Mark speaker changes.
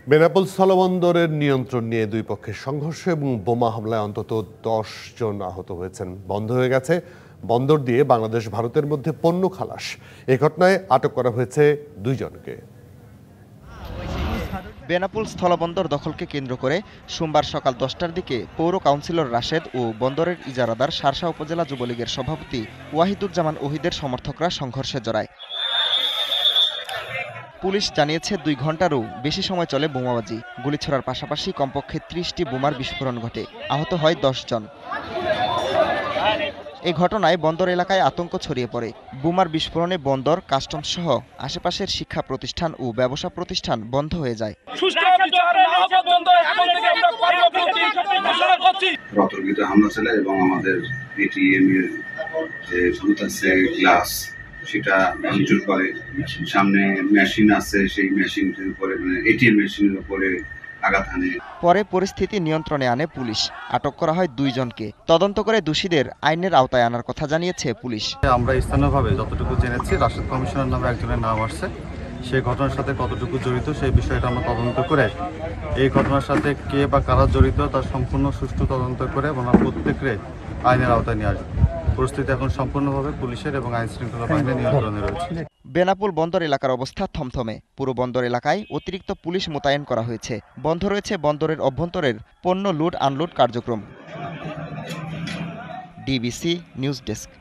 Speaker 1: বেনাপোল স্থলবন্দরের নিয়ন্ত্রণ নিয়ে দুই পক্ষের সংঘর্ষ এবং বোমা হামলায় অন্তত 10 জন আহত হয়েছেন। বন্ধ হয়ে গেছে বন্দর দিয়ে বাংলাদেশ ভারতের মধ্যে পণ্য খালাস। এই ঘটনায় আটক করা হয়েছে 2 জনকে।
Speaker 2: বেনাপোল স্থলবন্দর দখলকে কেন্দ্র করে সোমবার সকাল 10টার দিকে পৌর কাউন্সিলর রাশেদ ও বন্দরের ইজারাদার শার্শা উপজেলা যুবলীগের সভাপতি ওয়াহিদুজ্জামান ওহিদের সমর্থকরা সংঘর্ষে জড়ায়। পুলিশ জানিয়েছে 2 ঘন্টারও বেশি সময় চলে বোমাবাজি। গুলি ছোড়ার পাশাপাশি কমপক্ষে 30টি বোমার বিস্ফোরণ ঘটে। আহত হয় 10 জন। এই ঘটনায় বন্দর এলাকায় আতঙ্ক ছড়িয়ে পড়ে। বোমার বিস্ফোরণে বন্দর, কাস্টমস সহ আশেপাশের শিক্ষা প্রতিষ্ঠান ও ব্যবসা প্রতিষ্ঠান বন্ধ হয়ে যায়।
Speaker 3: অতর্কিত হামলা চালায় এবং আমাদের এটিএম এর যে গ্লাস সেটা ভাঙচুর করে। সামনে মেশিন আছে, সেই মেশিনের উপরে এটিএম মেশিনের উপরে আঘাত হানে।
Speaker 2: পরে পরিস্থিতি নিয়ন্ত্রণে আনে পুলিশ। আটক করা হয় 2 জনকে। তদন্ত করে দোষীদের আইনের আওতায় আনার কথা জানিয়েছে পুলিশ।
Speaker 4: আমরা স্থানীয়ভাবে যতটুকু জেনেছি, রাশেদ কমিশনার নামে একজনের নাম আসছে। সেই ঘটনার সাথে কতটুকু জড়িত সেই বিষয়টা আমরা তদন্ত করে এই ঘটনার সাথে কে বা কারা জড়িত তার সম্পূর্ণ সুষ্ঠু তদন্ত করে আমরা প্রত্যেককে আইনের আওতায় নিয়ে আসবো। পরিস্থিতি এখন সম্পূর্ণভাবে পুলিশের এবং আইন শৃঙ্খলা বাহিনীর নিয়ন্ত্রণে রয়েছে।
Speaker 2: বেনাপোল বন্দর এলাকার অবস্থা থমথমে। পুরো বন্দর এলাকায় অতিরিক্ত পুলিশ মোতায়েন করা হয়েছে। বন্ধ রয়েছে বন্দরের অভ্যন্তরের পণ্য লুট আনলোড কার্যক্রম। DBC news desk.